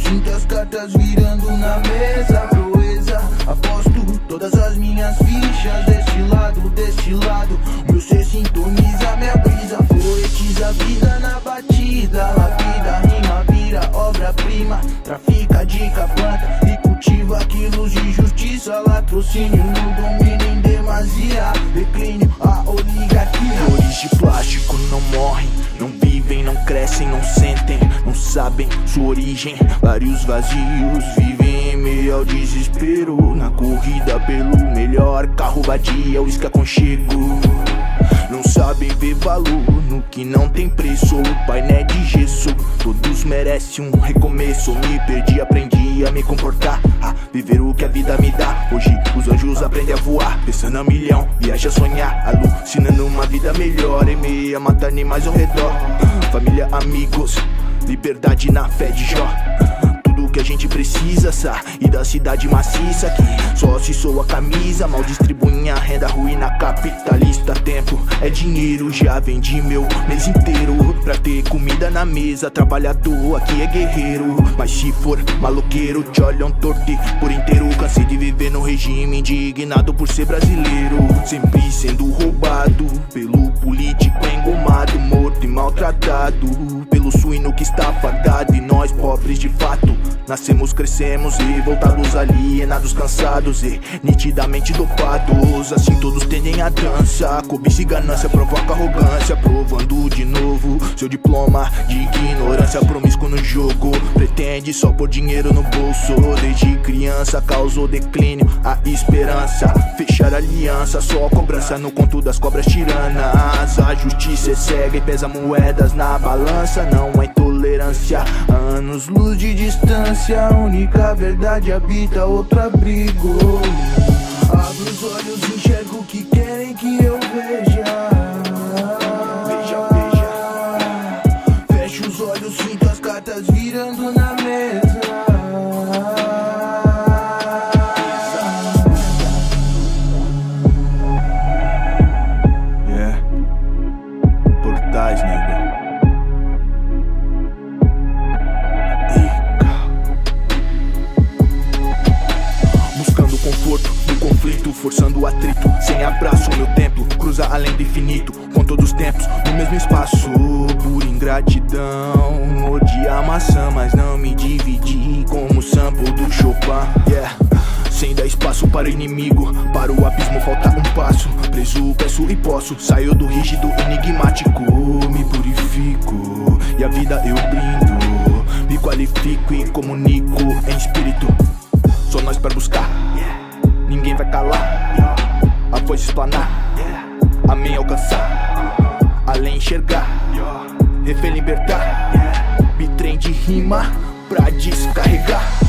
sinto as cartas virando na mesa. Proeza, aposto todas as minhas fichas deste lado, meu ser sintoniza minha brisa. Poetiza a vida na batida, lapida, rima, vira obra-prima. Trafica, dica, planta e cultiva quilos de justiça. Latrocínio no domínio em demasia, declínio a oligarquia. Flores de plástico não morrem, não vivem, não crescem, não sentem, não sabem sua origem. Vários vazios vivem em meio ao desespero, na corrida pelo melhor, carro vadia, uísque aconchego. Não sabem ver valor no que não tem preço, o painel de gesso. Todos merecem um recomeço. Me perdi, aprendi a me comportar, a viver o que a vida me dá. Hoje os anjos aprendem a voar, pensando a milhão, viaja a sonhar, alucinando uma vida melhor. Em meio a matar animais ao redor, família, amigos, liberdade na fé de Jó. Tudo que a gente precisa, sair da cidade maciça que só se soa a camisa. Mal distribuem a renda, ruína capitalista. Tempo é dinheiro, já vendi meu mês inteiro pra ter comida na mesa. Trabalhador aqui é guerreiro, mas se for maloqueiro te olham torto por inteiro. Cansei de viver no regime, indignado por ser brasileiro. Sempre sendo roubado pelo político engomado, morto e maltratado pelo suíno que está fadado. E nós pobres de fato nascemos, crescemos revoltados, alienados, cansados e nitidamente dopados. Assim todos tendem a dança, cobiça e ganância provoca arrogância, provando de novo seu diploma de ignorância. Promíscuo no jogo, pretende só pôr dinheiro no bolso. Desde criança causou declínio a esperança, fechar aliança, só cobrança no conto das cobras tiranas. A justiça é cega e pesa moedas na balança, não há intolerância, anos luz de distância. A única verdade habita outro abrigo. Abro os olhos e enxergo o que querem que eu veja. Veja, veja. Fecho os olhos, sinto as cartas virando na mesa. Yeah. Portais, nego. Buscando conforto no conflito, forçando o atrito. Sem abraço, meu templo cruza além do infinito, com todos os tempos no mesmo espaço. Por ingratidão, odiar maçã, mas não me dividi como o sample do Chopin. Yeah. Sem dar espaço para o inimigo, para o abismo falta um passo. Preso, peço e posso, saio do rígido enigmático. Me purifico e a vida eu brindo, me qualifico e comunico em espírito. Só nós pra buscar, ninguém vai calar. A voz explanar, amém alcançar, além enxergar, refém libertar. Bitrem de rima pra descarregar.